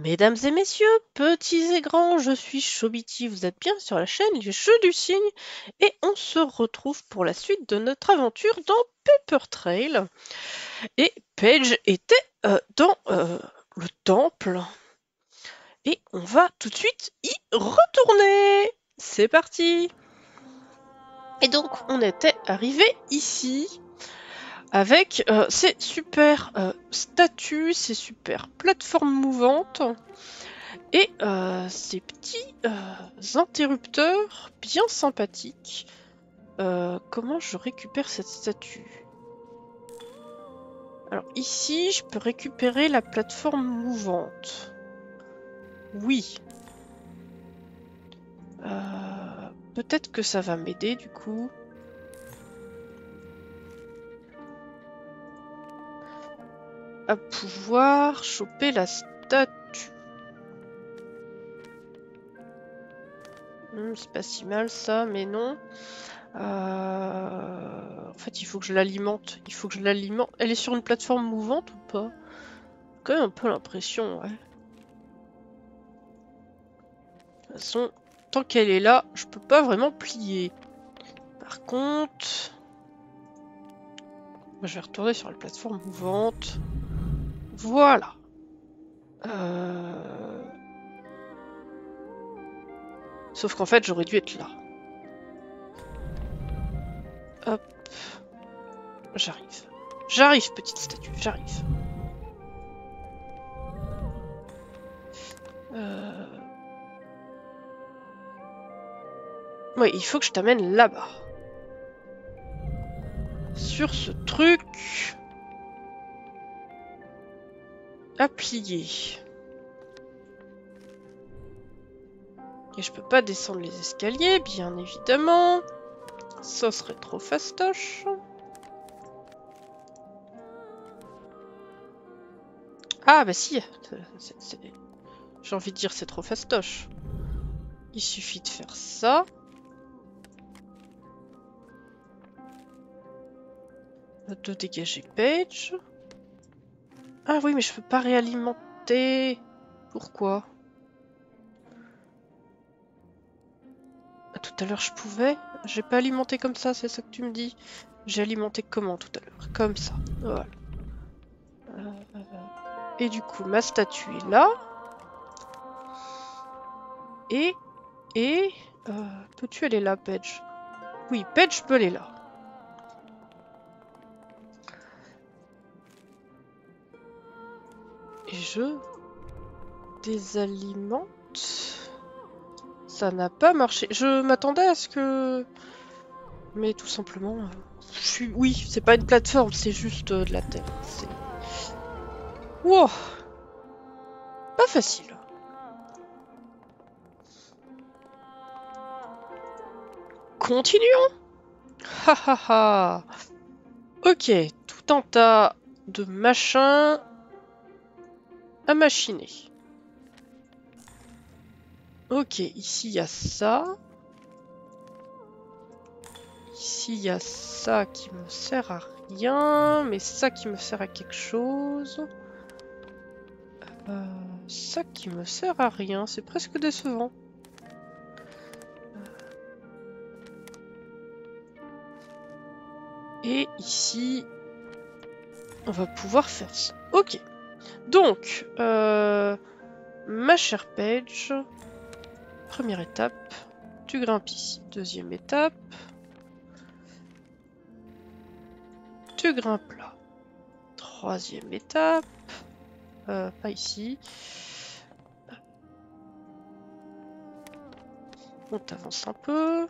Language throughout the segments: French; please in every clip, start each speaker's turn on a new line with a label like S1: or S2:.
S1: Mesdames et messieurs, petits et grands, je suis Chobiti, vous êtes bien sur la chaîne Les Jeux du Cygne et on se retrouve pour la suite de notre aventure dans Paper Trail. Et Paige était dans le temple et on va tout de suite y retourner. C'est parti. Et donc on était arrivé ici avec ces super statues, ces super plateformes mouvantes. Et ces petits interrupteurs bien sympathiques. Comment je récupère cette statue? Alors ici, je peux récupérer la plateforme mouvante. Oui. Peut-être que ça va m'aider du coup. À pouvoir choper la statue. C'est pas si mal ça, mais non. En fait, il faut que je l'alimente. Il faut que je l'alimente. Elle est sur une plateforme mouvante ou pas? Quand même un peu l'impression, ouais. De toute façon, tant qu'elle est là, je peux pas vraiment plier. Par contre, je vais retourner sur la plateforme mouvante. Voilà. Sauf qu'en fait, j'aurais dû être là. Hop. J'arrive. J'arrive, petite statue, j'arrive. Oui, il faut que je t'amène là-bas. Sur ce truc... à plier. Et je peux pas descendre les escaliers, bien évidemment. Ça serait trop fastoche. Ah bah si, j'ai envie de dire c'est trop fastoche. Il suffit de faire ça. De dégager Paige. Ah oui, mais je peux pas réalimenter. Pourquoi? Tout à l'heure je pouvais. J'ai pas alimenté comme ça, c'est ça que tu me dis? J'ai alimenté comment tout à l'heure? Comme ça. Voilà. Et du coup, ma statue est là. Et... peux-tu aller là, Paige? Oui, Paige peut aller là. Et je... désalimente. Ça n'a pas marché. Je m'attendais à ce que... Mais tout simplement... Oui, c'est pas une plateforme, c'est juste de la terre. Wow. Pas facile. Continuons. Ha ha ha. Ok, tout un tas de machins à machiner. Ok, ici il y a ça. Ici il y a ça qui me sert à rien, mais ça qui me sert à quelque chose. Ça qui me sert à rien, c'est presque décevant. Et ici, on va pouvoir faire ça. Ok. Donc, ma chère Paige, première étape, tu grimpes ici. Deuxième étape, tu grimpes là. Troisième étape, pas ici. On t'avance un peu.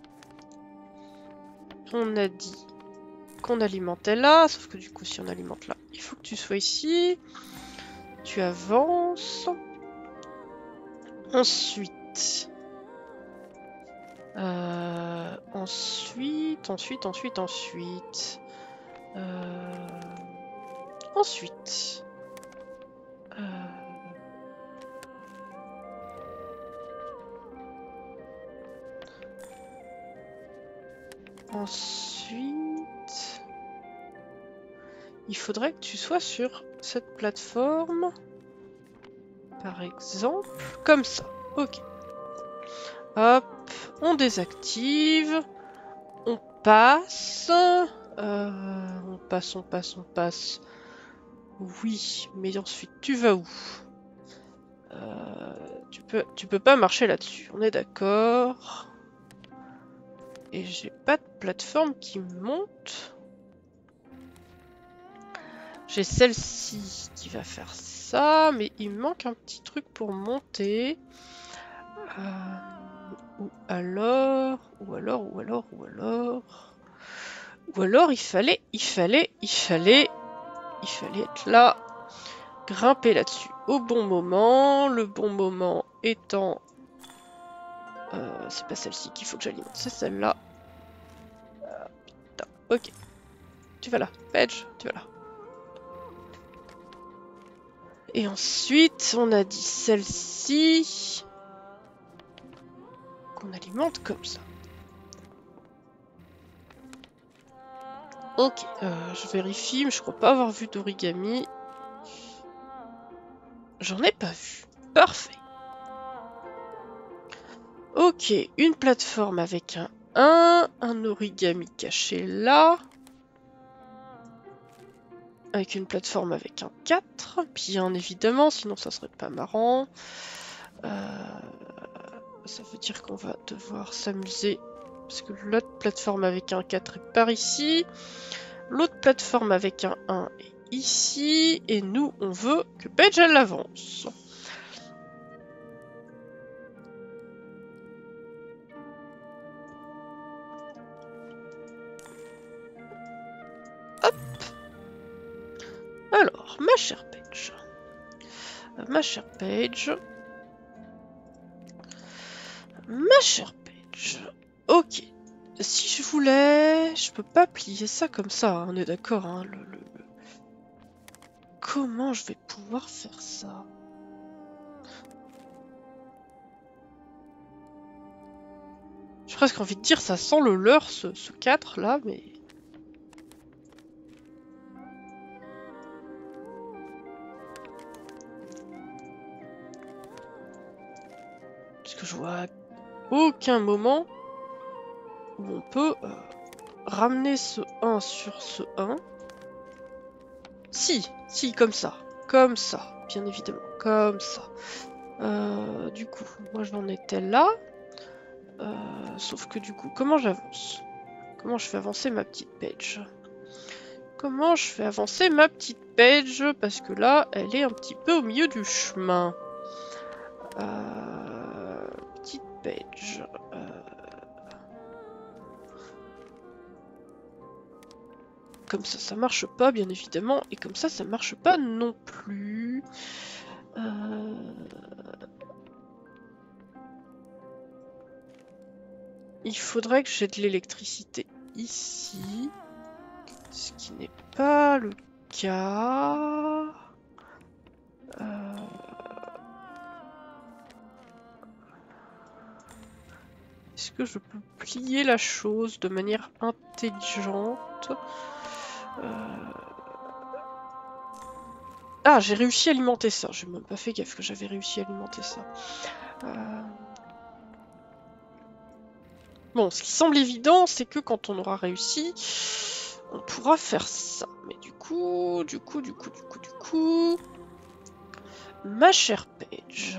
S1: On a dit qu'on alimentait là, sauf que du coup, si on alimente là, il faut que tu sois ici. Tu avances. Ensuite... ensuite... Ensuite... Il faudrait que tu sois sur cette plateforme Par exemple, comme ça. Ok. Hop, on désactive. On passe. On passe, on passe, on passe. Oui, mais ensuite, tu vas où? Tu peux pas marcher là-dessus, on est d'accord. Et j'ai pas de plateforme qui monte. J'ai celle-ci qui va faire ça, mais il me manque un petit truc pour monter. Ou alors il fallait être là, grimper là-dessus au bon moment. Le bon moment étant... c'est pas celle-ci qu'il faut que j'alimente, c'est celle-là. Putain, ok. Tu vas là, Page, tu vas là. Et ensuite, on a dit celle-ci qu'on alimente comme ça. Ok, je vérifie, mais je crois pas avoir vu d'origami. J'en ai pas vu. Parfait. Ok, une plateforme avec un 1, un origami caché là. Avec une plateforme avec un 4, bien évidemment, sinon ça serait pas marrant. Ça veut dire qu'on va devoir s'amuser. Parce que l'autre plateforme avec un 4 est par ici. L'autre plateforme avec un 1 est ici. Et nous, on veut que Paige, elle avance. Hop. Alors, ma chère Paige. Ma chère Paige. Ma chère Paige. Ok. Si je voulais... Je peux pas plier ça comme ça, hein, on est d'accord. Hein, Comment je vais pouvoir faire ça? J'ai presque envie de dire ça sent le leurre ce 4 là, mais... Parce que je vois aucun moment où on peut ramener ce 1 sur ce 1. Si, comme ça. Comme ça, bien évidemment. Comme ça. Du coup, moi j'en étais là. Sauf que du coup, comment j'avance? Comment je fais avancer ma petite Paige? Comment je fais avancer ma petite Paige? Parce que là, elle est un petit peu au milieu du chemin. Petite Paige. Comme ça marche pas, bien évidemment. Et comme ça marche pas non plus. Il faudrait que j'ai de l'électricité ici. Ce qui n'est pas le cas. Est-ce que je peux plier la chose de manière intelligente? Ah, j'ai réussi à alimenter ça. J'ai même pas fait gaffe que j'avais réussi à alimenter ça. Bon, ce qui semble évident, c'est que quand on aura réussi, on pourra faire ça. Mais du coup... Ma chère Paige...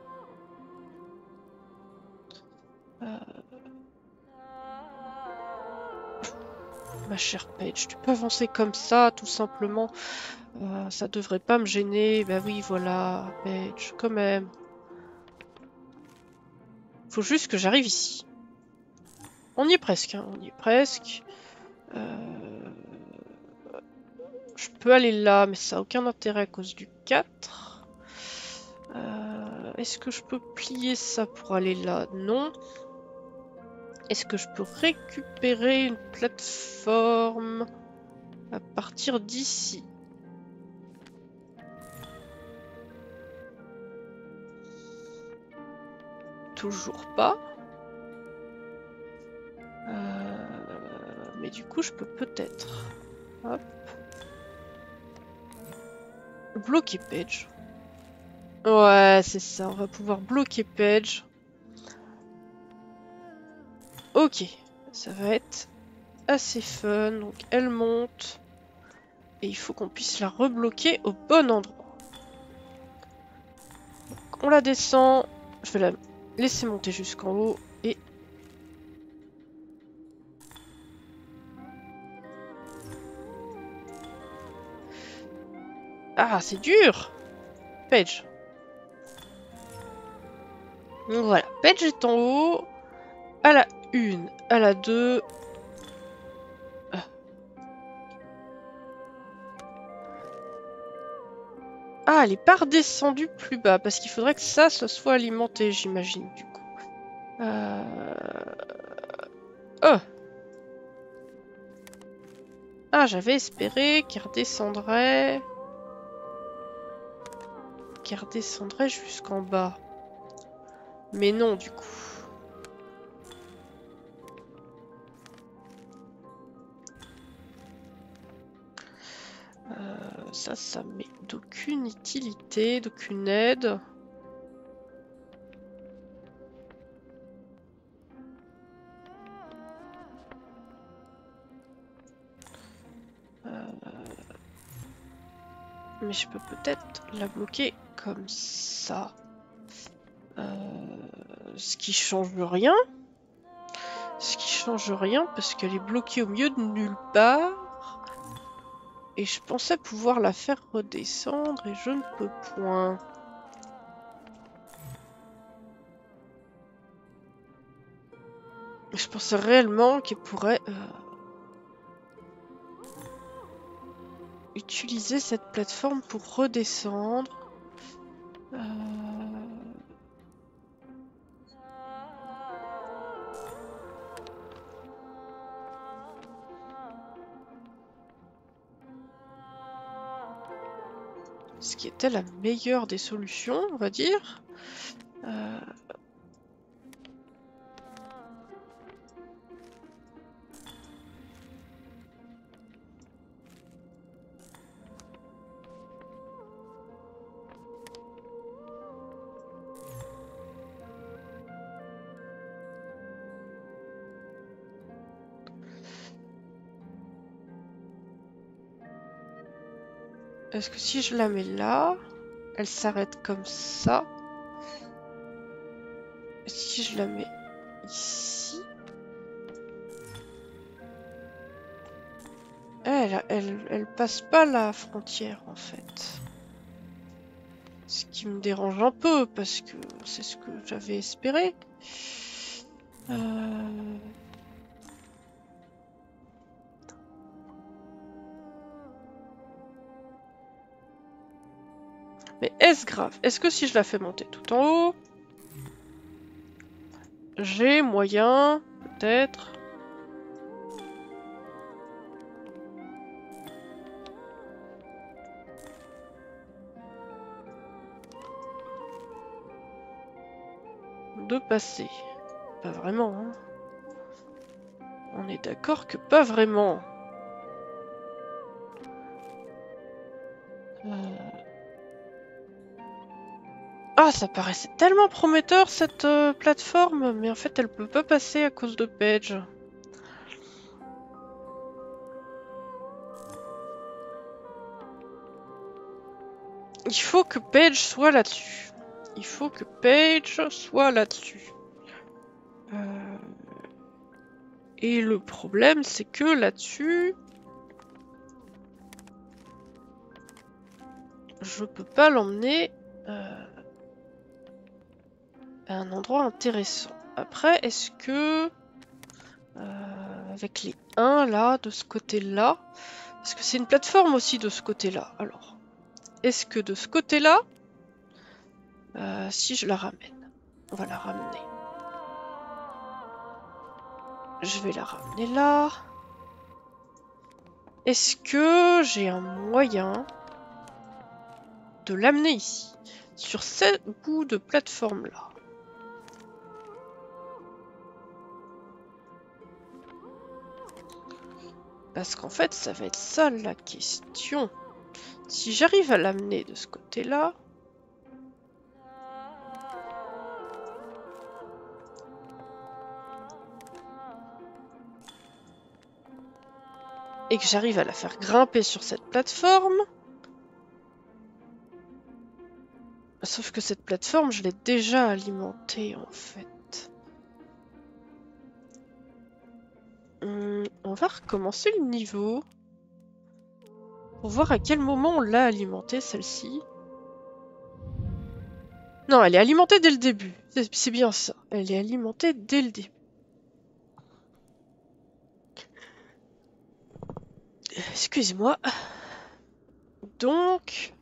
S1: Ma chère Paige, tu peux avancer comme ça, tout simplement. Ça devrait pas me gêner. Bah oui, voilà, Paige, quand même. Faut juste que j'arrive ici. On y est presque, hein, on y est presque. Je peux aller là, mais ça n'a aucun intérêt à cause du 4. Est-ce que je peux plier ça pour aller là? Non. Est-ce que je peux récupérer une plateforme à partir d'ici? Toujours pas. Mais du coup, je peux peut-être... Hop. Bloquer Paige. Ouais, c'est ça. On va pouvoir bloquer Paige. Ok. Ça va être assez fun. Donc elle monte. Et il faut qu'on puisse la rebloquer au bon endroit. Donc, on la descend. Je vais la laisser monter jusqu'en haut. Et... Ah, c'est dur! Paige. Donc voilà. Paige est en haut. À la 1, à la 2. Ah, elle est pas redescendue plus bas, parce qu'il faudrait que ça soit alimenté, j'imagine, du coup. Oh! Ah, j'avais espéré qu'elle redescendrait... jusqu'en bas. Mais non, du coup. Ça m'est d'aucune utilité, d'aucune aide. Mais je peux peut-être la bloquer comme ça. Ce qui change rien. Ce qui change rien parce qu'elle est bloquée au milieu de nulle part. Et je pensais pouvoir la faire redescendre et je ne peux point. Je pensais réellement qu'elle pourrait utiliser cette plateforme pour redescendre. Ce qui était la meilleure des solutions, on va dire. Est-ce que si je la mets là, elle s'arrête comme ça? Si je la mets ici... Elle passe pas la frontière en fait. Ce qui me dérange un peu parce que c'est ce que j'avais espéré. Mais est-ce grave? Est-ce que si je la fais monter tout en haut, j'ai moyen, peut-être... de passer? Pas vraiment, hein. On est d'accord que pas vraiment. Ah, ça paraissait tellement prometteur cette plateforme, mais en fait elle peut pas passer à cause de Paige. Il faut que Paige soit là-dessus. Il faut que Paige soit là-dessus. Et le problème, c'est que là-dessus... je peux pas l'emmener à un endroit intéressant. Après, est-ce que... avec les 1 là, de ce côté-là... Parce que c'est une plateforme aussi de ce côté-là. Alors, est-ce que de ce côté-là... si je la ramène, on va la ramener. Je vais la ramener là. Est-ce que j'ai un moyen de l'amener ici, sur ce bout de plateforme là? Parce qu'en fait, ça va être ça la question. Si j'arrive à l'amener de ce côté-là... et que j'arrive à la faire grimper sur cette plateforme. Sauf que cette plateforme, je l'ai déjà alimentée en fait. On va recommencer le niveau. Pour voir à quel moment on l'a alimentée celle-ci. Non, elle est alimentée dès le début. C'est bien ça. Elle est alimentée dès le début. Excusez-moi. Donc...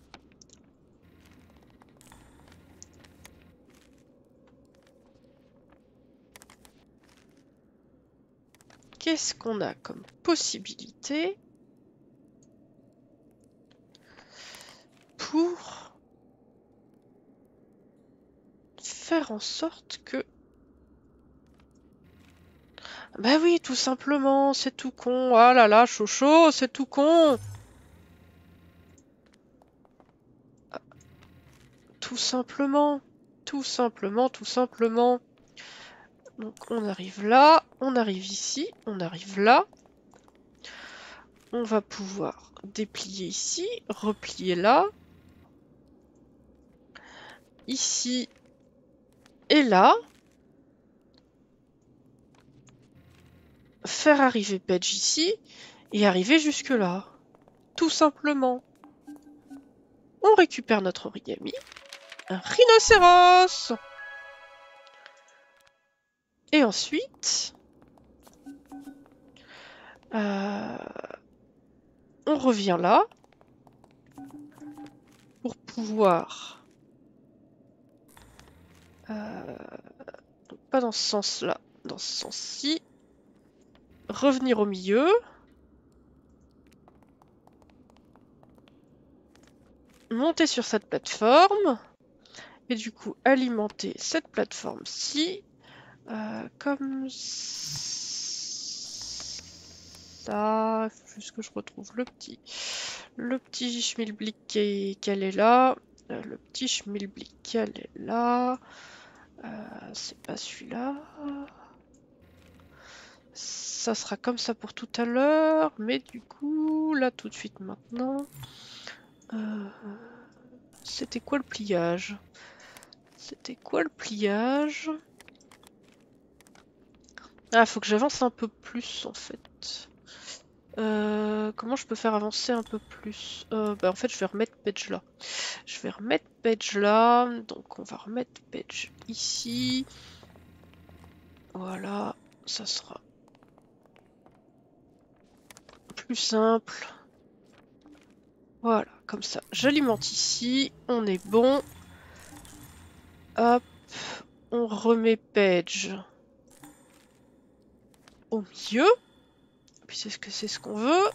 S1: Qu'est-ce qu'on a comme possibilité pour faire en sorte que... Bah oui, tout simplement, c'est tout con. Ah là là, Chocho, c'est tout con. Tout simplement, tout simplement, tout simplement. Donc on arrive là, on arrive ici, on arrive là. On va pouvoir déplier ici, replier là. Ici et là. Faire arriver Page ici et arriver jusque là. Tout simplement. On récupère notre origami. Un rhinocéros. Et ensuite... on revient là. Pour pouvoir... pas dans ce sens-là. Dans ce sens-ci. Revenir au milieu. Monter sur cette plateforme. Et du coup, alimenter cette plateforme-ci. Comme ça. Juste que je retrouve le petit schmilblick qu'elle est là. Le petit schmilblick qu'elle est là. C'est pas celui-là. Ça sera comme ça pour tout à l'heure. Mais du coup, là tout de suite maintenant. C'était quoi le pliage? C'était quoi le pliage? Ah, faut que j'avance un peu plus en fait. Comment je peux faire avancer un peu plus? Bah en fait je vais remettre Page là. Je vais remettre Page là. Donc on va remettre Page ici. Voilà, ça sera plus simple. Voilà, comme ça. J'alimente ici. On est bon. Hop. On remet Page au milieu. Puis c'est ce qu'on veut.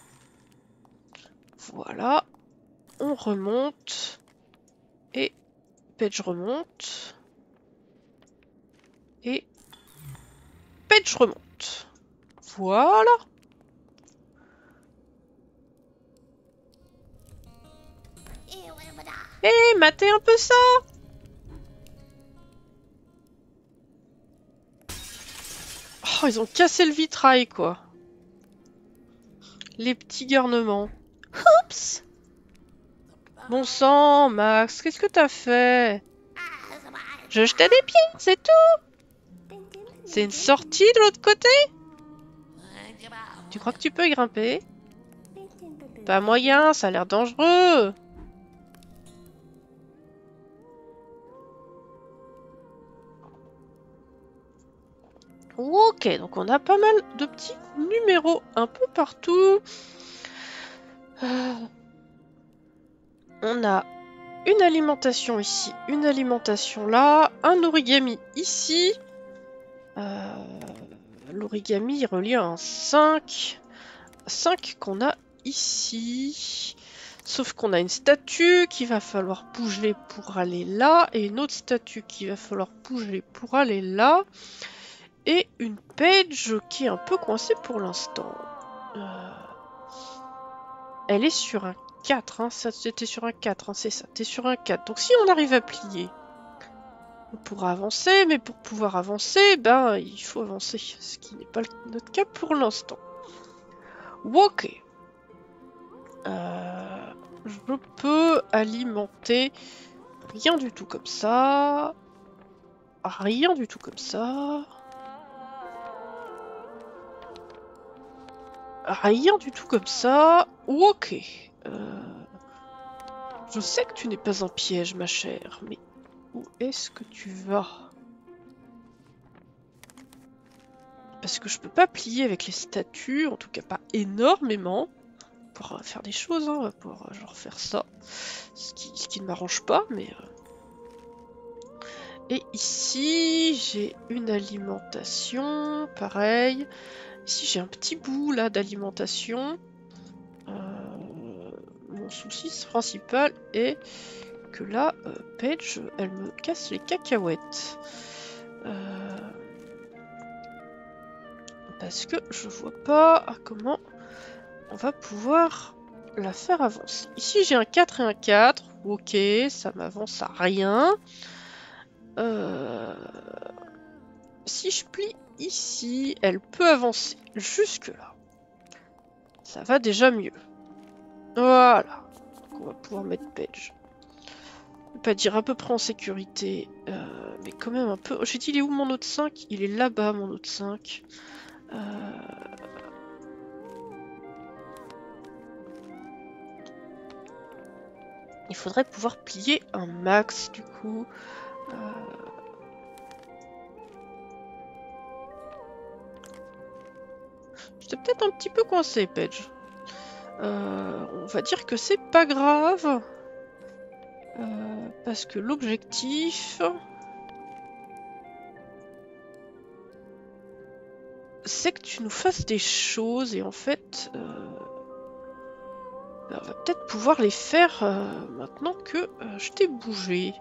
S1: Voilà. On remonte. Et Page remonte. Et Page remonte. Voilà. Eh, matez un peu ça. Oh, ils ont cassé le vitrail, quoi. Les petits garnements. Oups. Bon sang, Max, qu'est-ce que t'as fait? Je jetais des pieds, c'est tout. C'est une sortie de l'autre côté? Tu crois que tu peux y grimper? Pas moyen, ça a l'air dangereux. Ok, donc on a pas mal de petits numéros un peu partout. On a une alimentation ici, une alimentation là, un origami ici. L'origami relie à un 5. 5 qu'on a ici. Sauf qu'on a une statue qu'il va falloir bouger pour aller là. Et une autre statue qu'il va falloir bouger pour aller là. Et une Page qui est un peu coincée pour l'instant. Elle est sur un 4. Hein. C'était sur un 4, hein, c'est ça. T'es sur un 4. Donc si on arrive à plier, on pourra avancer. Mais pour pouvoir avancer, ben, il faut avancer. Ce qui n'est pas notre cas pour l'instant. Ok. Je peux alimenter rien du tout comme ça. Rien du tout comme ça. Rien du tout comme ça. Ok. Je sais que tu n'es pas un piège, ma chère, mais où est-ce que tu vas? Parce que je peux pas plier avec les statues, en tout cas pas énormément. Pour faire des choses, hein, pour genre faire ça. Ce qui ne m'arrange pas, mais... Et ici, j'ai une alimentation, pareil. Ici, j'ai un petit bout là d'alimentation. Mon souci principal est que là, Paige, elle me casse les cacahuètes. Parce que je vois pas comment on va pouvoir la faire avancer. Ici, j'ai un 4 et un 4. Ok, ça m'avance à rien. Si je plie ici, elle peut avancer jusque là. Ça va déjà mieux. Voilà. Donc on va pouvoir mettre Paige. Je vais pas dire à peu près en sécurité, mais quand même un peu. Oh, j'ai dit, il est où mon autre 5? Il est là-bas, mon autre 5. Il faudrait pouvoir plier un max, du coup. J'étais peut-être un petit peu coincé, Paige. On va dire que c'est pas grave. Parce que l'objectif... c'est que tu nous fasses des choses et en fait... on va peut-être pouvoir les faire maintenant que je t'ai bougé.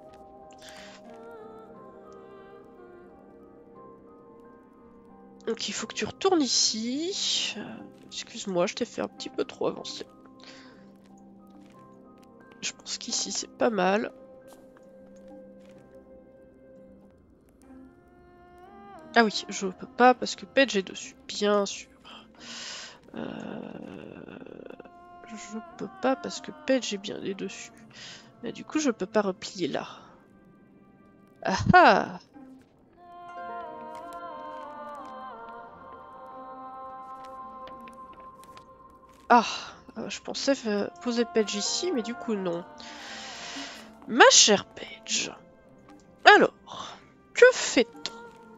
S1: Donc il faut que tu retournes ici. Excuse-moi, je t'ai fait un petit peu trop avancer. Je pense qu'ici c'est pas mal. Ah oui, je peux pas parce que Paige est dessus, bien sûr. Je peux pas parce que Paige est bien dessus. Mais du coup, je peux pas replier là. Ah ah! Ah! Je pensais poser Paige ici, mais du coup non. Ma chère Paige. Alors, que fait-on?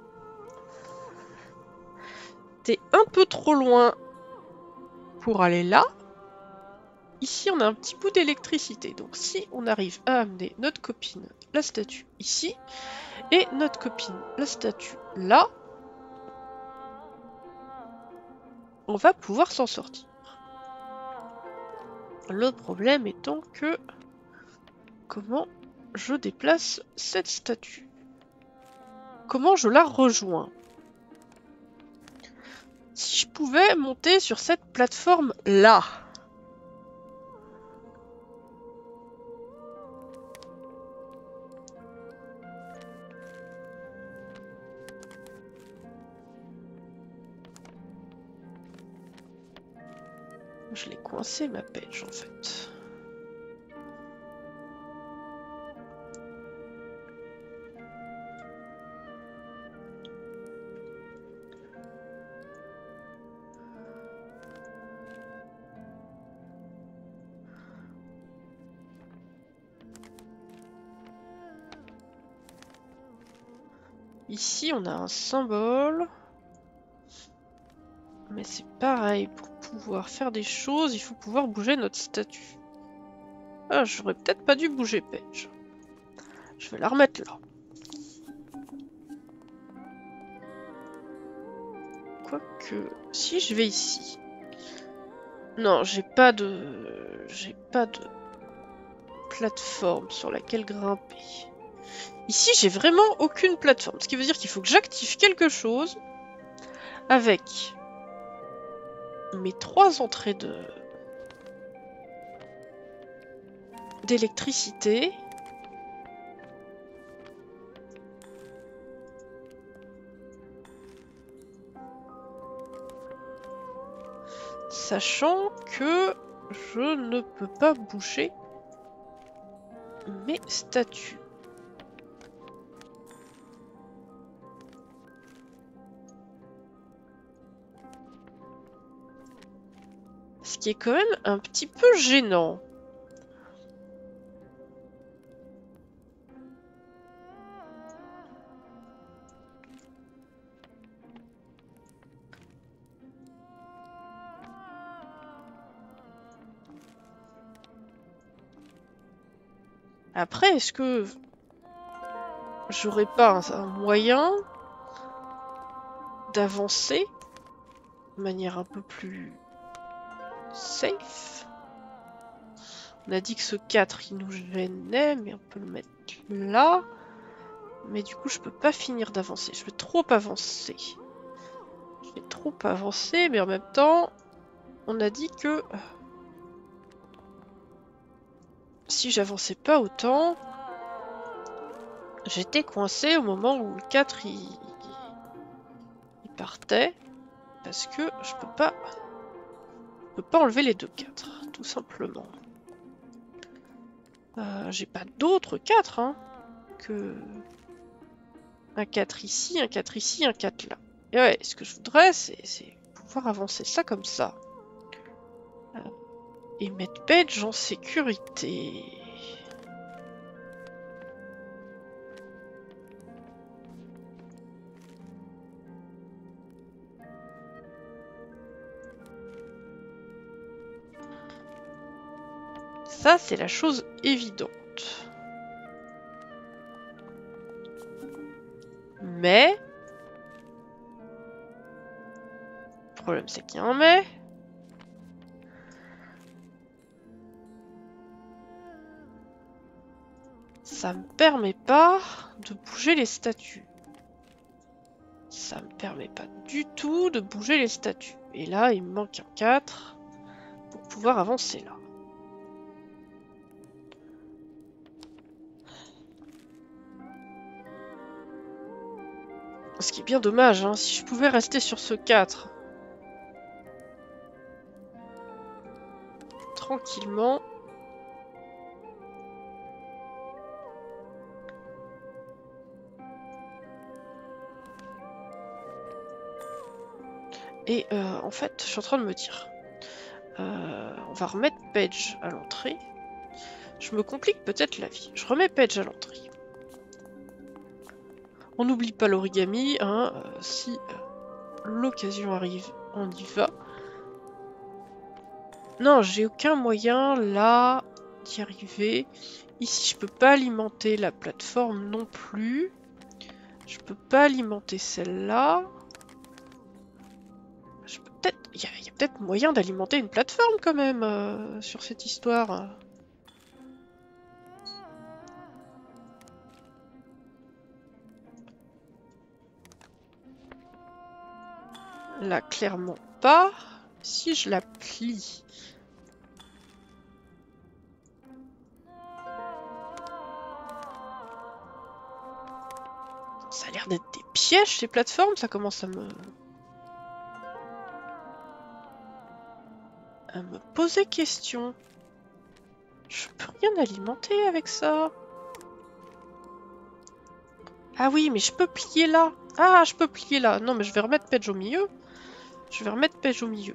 S1: T'es un peu trop loin pour aller là. Ici, on a un petit bout d'électricité. Donc si on arrive à amener notre copine, la statue, ici, et notre copine, la statue, là, on va pouvoir s'en sortir. Le problème étant que... comment je déplace cette statue? Comment je la rejoins? Si je pouvais monter sur cette plateforme-là. Je l'ai coincé ma Paige en fait. Ici, on a un symbole. Mais c'est pareil, pour pouvoir faire des choses, il faut pouvoir bouger notre statue. Ah, j'aurais peut-être pas dû bouger Paige. Je vais la remettre là. Quoique, si je vais ici... Non, j'ai pas de... J'ai pas de plateforme sur laquelle grimper. Ici, j'ai vraiment aucune plateforme. Ce qui veut dire qu'il faut que j'active quelque chose avec mes 3 entrées d'électricité. sachant que je ne peux pas bouger mes statues. Ce qui est quand même un petit peu gênant. Après, est-ce que j'aurais pas un moyen d'avancer de manière un peu plus safe? On a dit que ce 4 il nous gênait, mais on peut le mettre là. Mais du coup, je peux pas finir d'avancer. Je vais trop avancer. Je vais trop avancer, mais en même temps, on a dit que si j'avançais pas autant, j'étais coincé au moment où le 4 il partait. Parce que je peux pas enlever les deux 4, tout simplement. J'ai pas d'autres 4 hein, que un 4 ici, un 4 ici, un 4 là. Et ouais, ce que je voudrais, c'est pouvoir avancer ça comme ça. Et mettre Page en sécurité. Ça, c'est la chose évidente. Mais... le problème, c'est qu'il y a un mais. Ça me permet pas de bouger les statues. Ça me permet pas du tout de bouger les statues. Et là, il me manque un 4 pour pouvoir avancer là. Ce qui est bien dommage, hein, si je pouvais rester sur ce 4. Tranquillement. Et en fait, je suis en train de me dire, on va remettre Page à l'entrée. Je me complique peut-être la vie. Je remets Page à l'entrée. On n'oublie pas l'origami, hein, si l'occasion arrive, on y va. Non, j'ai aucun moyen là d'y arriver. Ici, je peux pas alimenter la plateforme non plus. Je peux pas alimenter celle-là. Il y a peut-être moyen d'alimenter une plateforme quand même sur cette histoire. Là, clairement pas. Si je la plie... Ça a l'air d'être des pièges ces plateformes, ça commence à me poser question. Je peux rien alimenter avec ça. Ah oui, mais je peux plier là. Ah, je peux plier là. Non, mais je vais remettre Page au milieu. Je vais remettre Page au milieu.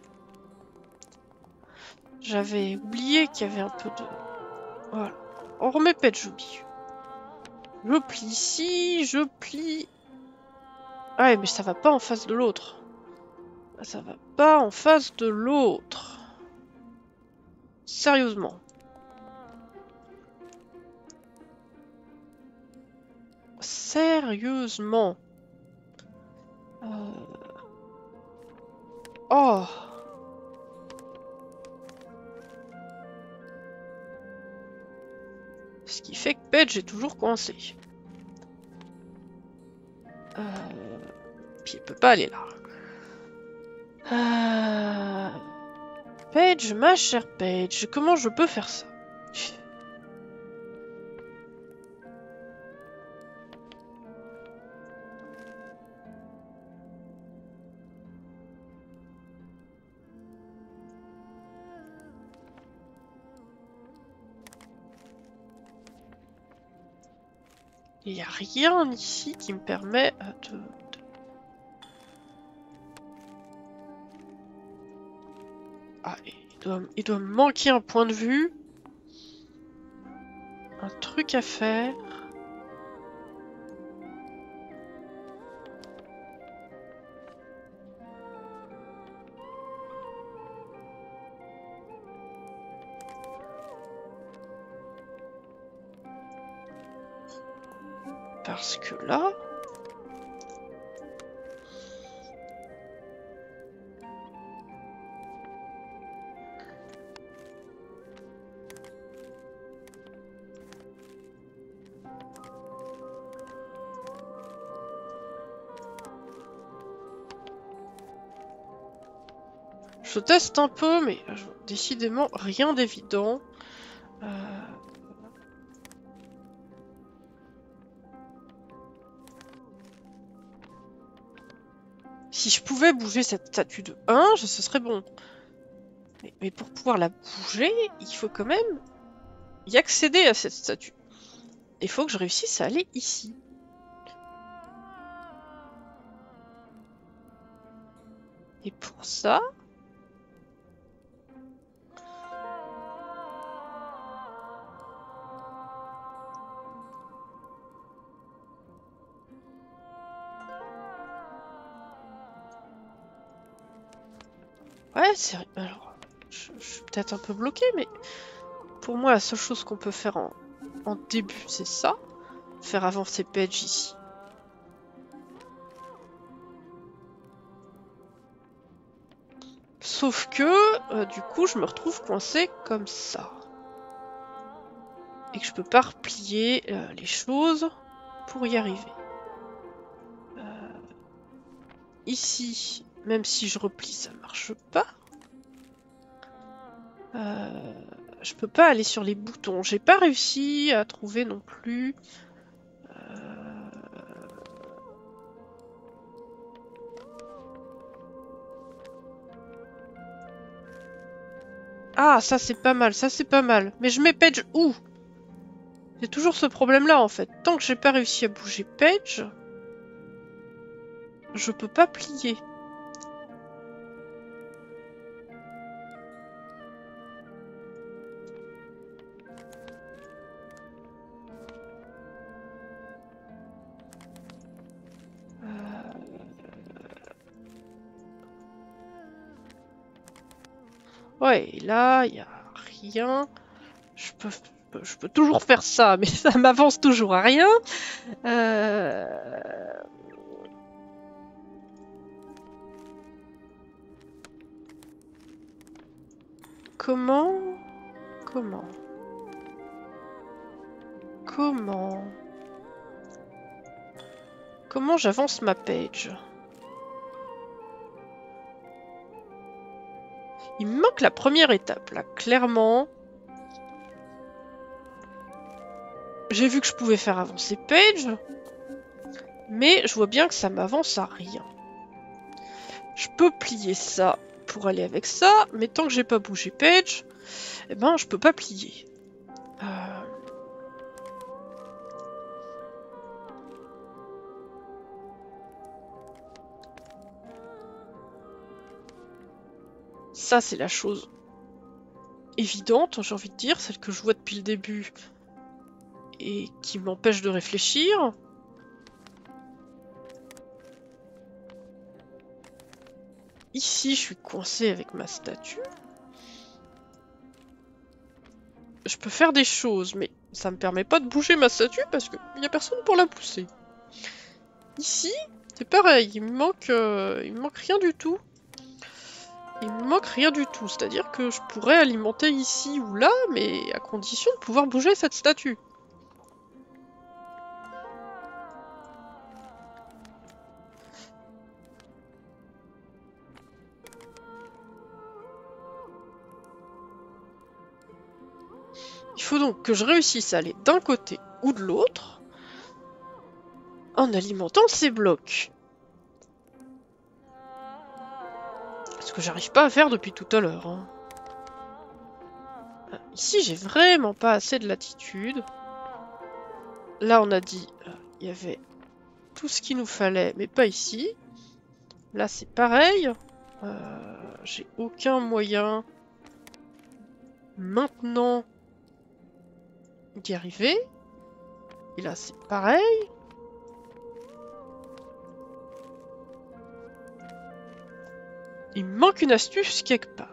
S1: J'avais oublié qu'il y avait un peu de... Voilà. On remet Page au milieu. Je plie ici, je plie... Ah ouais, mais ça va pas en face de l'autre. Ça va pas en face de l'autre. Sérieusement. Sérieusement. Oh. Ce qui fait que Page est toujours coincé. Puis elle peut pas aller là. Page, ma chère Page, comment je peux faire ça? Il n'y a rien ici qui me permet de... Ah, il doit me manquer un point de vue. Un truc à faire. Parce que là... Je teste un peu, mais décidément rien d'évident. Si je pouvais bouger cette statue de 1, ce serait bon. Mais pour pouvoir la bouger, il faut quand même y accéder à cette statue. Il faut que je réussisse à aller ici. Et pour ça... Ouais, c'est... Alors, je suis peut-être un peu bloquée, mais... Pour moi, la seule chose qu'on peut faire en début, c'est ça. Faire avancer Paige ici. Sauf que, du coup, je me retrouve coincée comme ça. Et que je peux pas replier les choses pour y arriver. Ici, même si je replie, ça marche pas. Je peux pas aller sur les boutons. J'ai pas réussi à trouver non plus... Ah, ça c'est pas mal, ça c'est pas mal. Mais je mets Paige où? J'ai toujours ce problème-là en fait. Tant que j'ai pas réussi à bouger Paige, je peux pas plier. Ouais, et là, il y a rien. Je peux toujours faire ça, mais ça m'avance toujours à rien. Comment j'avance ma page? Il me manque la première étape, là, clairement. J'ai vu que je pouvais faire avancer Paige, mais je vois bien que ça m'avance à rien. Je peux plier ça pour aller avec ça, mais tant que j'ai pas bougé Paige, eh ben je peux pas plier. Ça c'est la chose évidente, j'ai envie de dire, celle que je vois depuis le début et qui m'empêche de réfléchir. Ici, je suis coincée avec ma statue. Je peux faire des choses, mais ça me permet pas de bouger ma statue parce qu'il n'y a personne pour la pousser. Ici, c'est pareil, il me manque rien du tout. Il me manque rien du tout, c'est-à-dire que je pourrais alimenter ici ou là, mais à condition de pouvoir bouger cette statue. Il faut donc que je réussisse à aller d'un côté ou de l'autre en alimentant ces blocs. Ce que j'arrive pas à faire depuis tout à l'heure. Hein. Ici, j'ai vraiment pas assez de latitude. Là, on a dit, il y avait tout ce qu'il nous fallait, mais pas ici. Là, c'est pareil. J'ai aucun moyen maintenant d'y arriver. Et là, c'est pareil. Il me manque une astuce quelque part.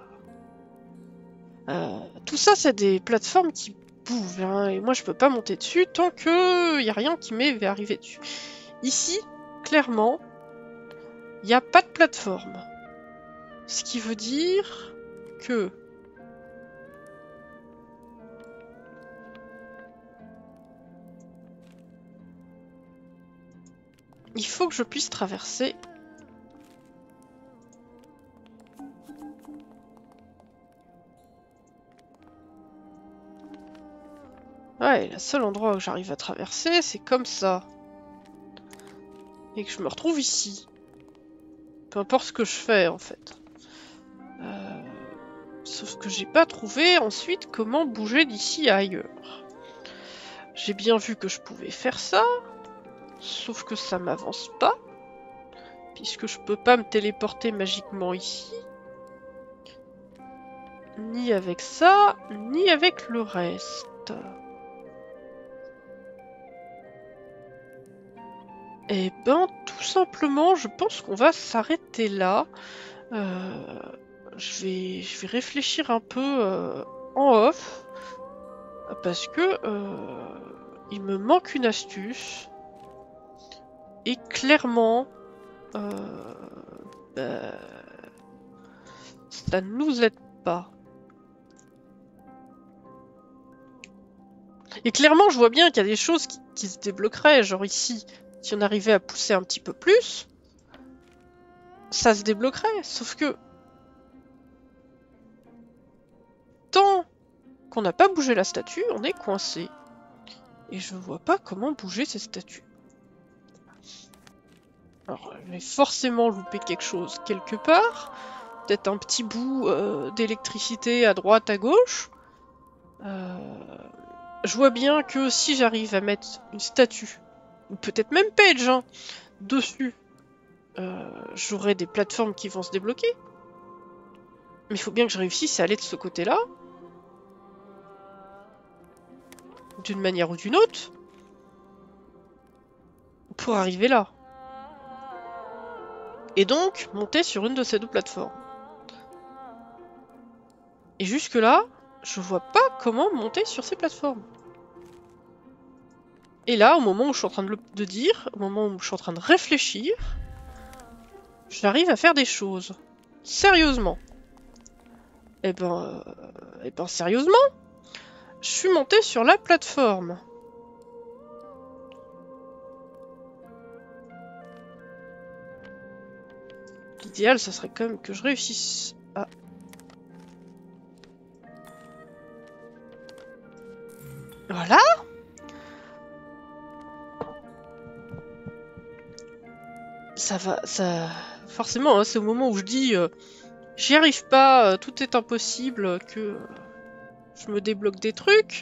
S1: Tout ça, c'est des plateformes qui bougent, hein, et moi, je peux pas monter dessus tant que y a rien qui m'est arrivé dessus. Ici, clairement, il n'y a pas de plateforme. Ce qui veut dire que il faut que je puisse traverser. Ouais, le seul endroit où j'arrive à traverser, c'est comme ça. Et que je me retrouve ici. Peu importe ce que je fais, en fait. Sauf que j'ai pas trouvé ensuite comment bouger d'ici à ailleurs. J'ai bien vu que je pouvais faire ça. Sauf que ça m'avance pas. Puisque je peux pas me téléporter magiquement ici. Ni avec ça, ni avec le reste. Eh ben, tout simplement, je pense qu'on va s'arrêter là. Je vais réfléchir un peu en off. Parce que il me manque une astuce. Et clairement, bah, ça ne nous aide pas. Et clairement, je vois bien qu'il y a des choses qui se débloqueraient. Genre ici, si on arrivait à pousser un petit peu plus, ça se débloquerait. Sauf que tant qu'on n'a pas bougé la statue, on est coincé. Et je vois pas comment bouger ces statues. Alors, je vais forcément louper quelque chose quelque part. Peut-être un petit bout d'électricité à droite, à gauche. Je vois bien que si j'arrive à mettre une statue, ou peut-être même Page, hein, dessus, j'aurai des plateformes qui vont se débloquer. Mais il faut bien que je réussisse à aller de ce côté-là. D'une manière ou d'une autre. Pour arriver là. Et donc, monter sur une de ces deux plateformes. Et jusque-là, je vois pas comment monter sur ces plateformes. Et là, au moment où je suis en train de dire, au moment où je suis en train de réfléchir, j'arrive à faire des choses. Sérieusement. Eh ben sérieusement, je suis montée sur la plateforme. L'idéal, ça serait quand même que je réussisse à... Voilà. Ça va, ça... Forcément, hein, c'est au moment où je dis j'y arrive pas, tout est impossible, que je me débloque des trucs.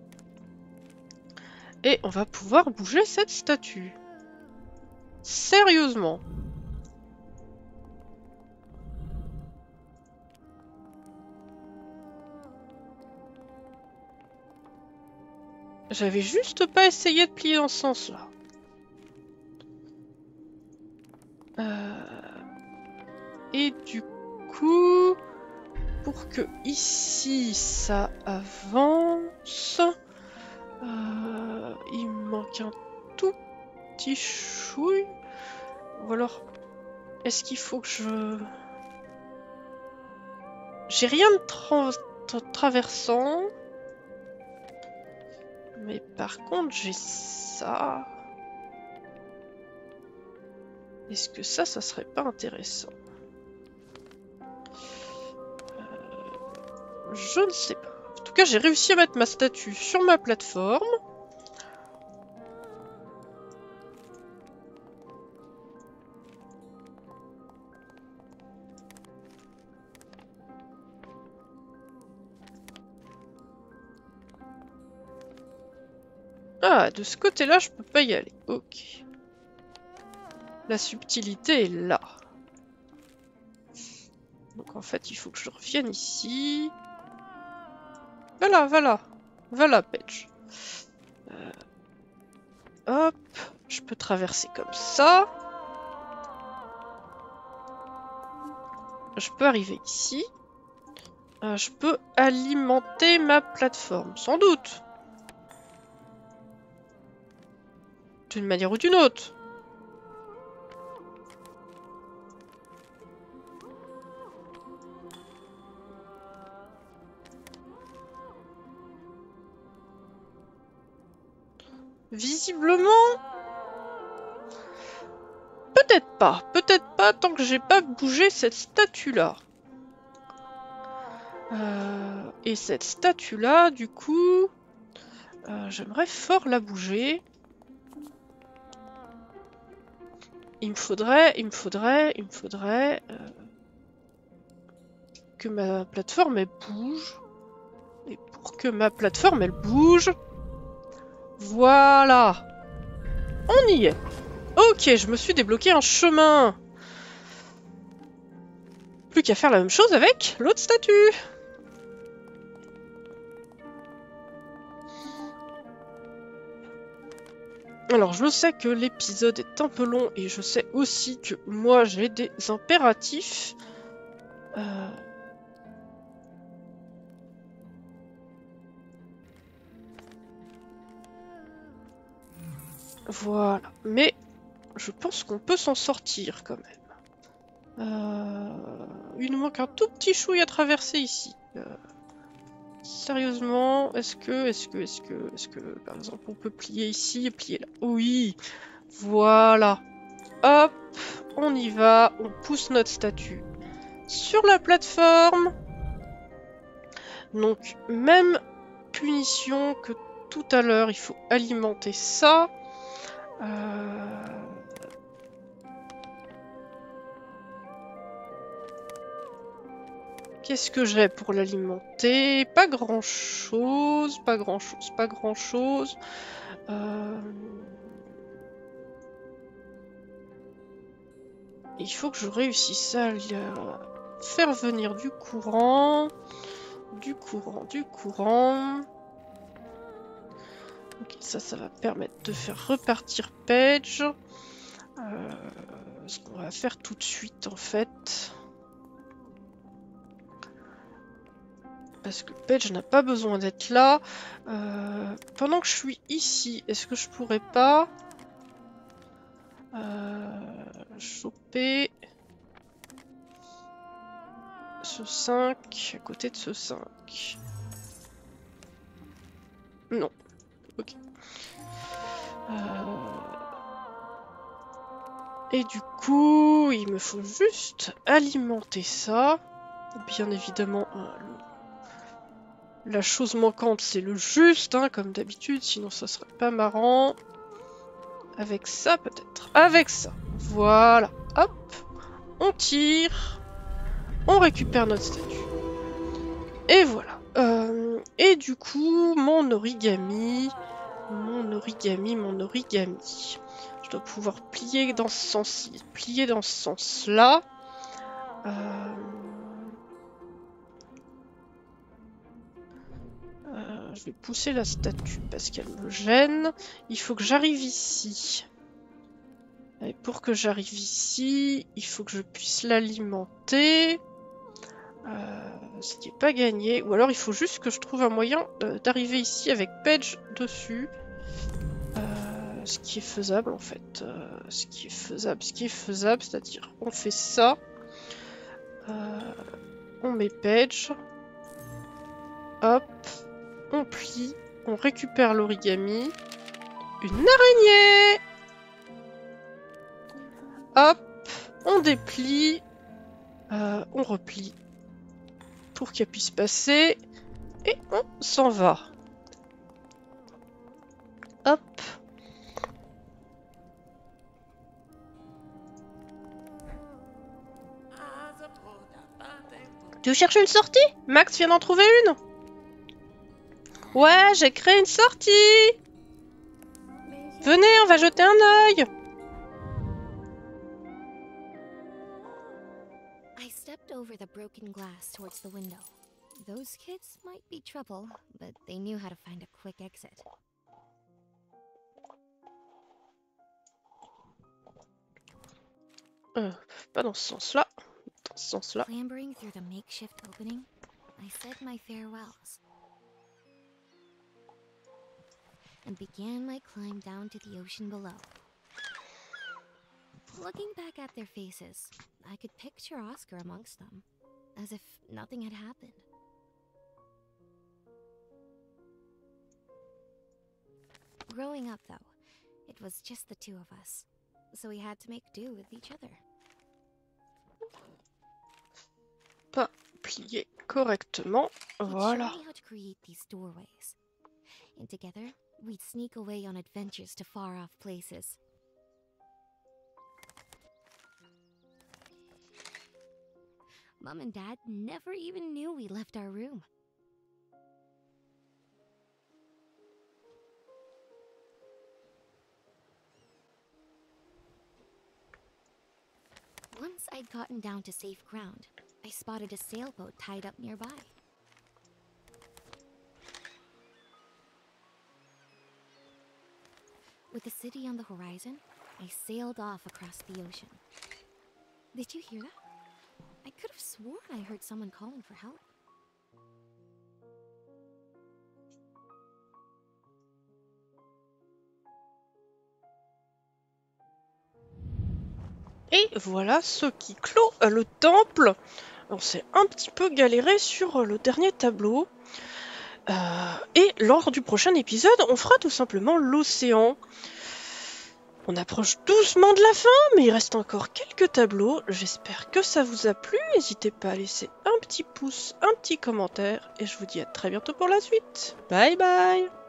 S1: Et on va pouvoir bouger cette statue. Sérieusement. J'avais juste pas essayé de plier dans ce sens-là. Et du coup, pour que ici ça avance, il me manque un tout petit chouille. Ou alors, est-ce qu'il faut que je... J'ai rien de traversant. Mais par contre, j'ai ça. Est-ce que ça serait pas intéressant? Je ne sais pas. En tout cas, j'ai réussi à mettre ma statue sur ma plateforme. Ah, de ce côté-là, je peux pas y aller. Ok. La subtilité est là. Donc en fait, il faut que je revienne ici. Voilà, voilà. Voilà, Pedge. Hop. Je peux traverser comme ça. Je peux arriver ici. Je peux alimenter ma plateforme, sans doute. D'une manière ou d'une autre. Visiblement... Peut-être pas tant que j'ai pas bougé cette statue-là. Et cette statue-là, du coup... j'aimerais fort la bouger. Il me faudrait que ma plateforme elle bouge. Et pour que ma plateforme elle bouge, voilà, on y est. Ok, je me suis débloqué un chemin. Plus qu'à faire la même chose avec l'autre statue. Alors je sais que l'épisode est un peu long et je sais aussi que moi j'ai des impératifs. Voilà, mais je pense qu'on peut s'en sortir quand même. Il nous manque un tout petit chouille à traverser ici. Sérieusement, est-ce que, par exemple, on peut plier ici et plier là? Oui, voilà. Hop, on y va, on pousse notre statue sur la plateforme. Donc, même punition que tout à l'heure, il faut alimenter ça. Qu'est-ce que j'ai pour l'alimenter? Pas grand-chose, pas grand-chose, pas grand-chose. Il faut que je réussisse à faire venir du courant. Du courant. Ok, ça va permettre de faire repartir Pedge. Ce qu'on va faire tout de suite en fait. Parce que Pedge n'a pas besoin d'être là. Pendant que je suis ici, est-ce que je pourrais pas choper ce 5 à côté de ce 5? Non. Ok. Et du coup, il me faut juste alimenter ça. Bien évidemment, la chose manquante, c'est le juste, hein, comme d'habitude, sinon ça serait pas marrant. Avec ça, peut-être. Avec ça. Voilà. Hop. On tire. On récupère notre statue. Et voilà. Et du coup, mon origami. Je dois pouvoir plier dans ce sens-ci. Plier dans ce sens-là. Je vais pousser la statue parce qu'elle me gêne. Il faut que j'arrive ici. Et pour que j'arrive ici, il faut que je puisse l'alimenter. Ce qui n'est pas gagné. Ou alors il faut juste que je trouve un moyen d'arriver ici avec Pedge dessus. Ce qui est faisable en fait. Ce qui est faisable, c'est-à-dire on fait ça. On met Pedge. Hop. On plie. On récupère l'origami. Une araignée! Hop. On déplie. On replie. Pour qu'elle puisse passer. Et on s'en va. Hop. Tu cherches une sortie? Max vient d'en trouver une. Ouais, j'ai créé une sortie. Venez, on va jeter un œil.
S2: I stepped over the broken glass towards the window. Those kids might be trouble, but they knew how to find a quick exit.
S1: Pas dans ce sens-là. Dans ce sens-là.
S2: Clambering through the makeshift opening, I said my farewells and began my climb down to the ocean below. Looking back at their faces, I could picture Oscar amongst them, as if nothing had happened. Growing up, though, it was just the two of us, so we had to make do with each other.
S1: Pas plié correctement.
S2: He'd
S1: Voilà.
S2: show me how to create these doorways, and together we'd sneak away on adventures to far-off places. Mom and Dad never even knew we left our room. Once I'd gotten down to safe ground, I spotted a sailboat tied up nearby. With the city on the horizon, I sailed off across the ocean. Did you hear that? I could have sworn I heard someone calling for help.
S1: Et voilà ce qui clôt le temple. On s'est un petit peu galéré sur le dernier tableau. Et lors du prochain épisode, on fera tout simplement l'océan. On approche doucement de la fin, mais il reste encore quelques tableaux. J'espère que ça vous a plu. N'hésitez pas à laisser un petit pouce, un petit commentaire. Et je vous dis à très bientôt pour la suite. Bye bye!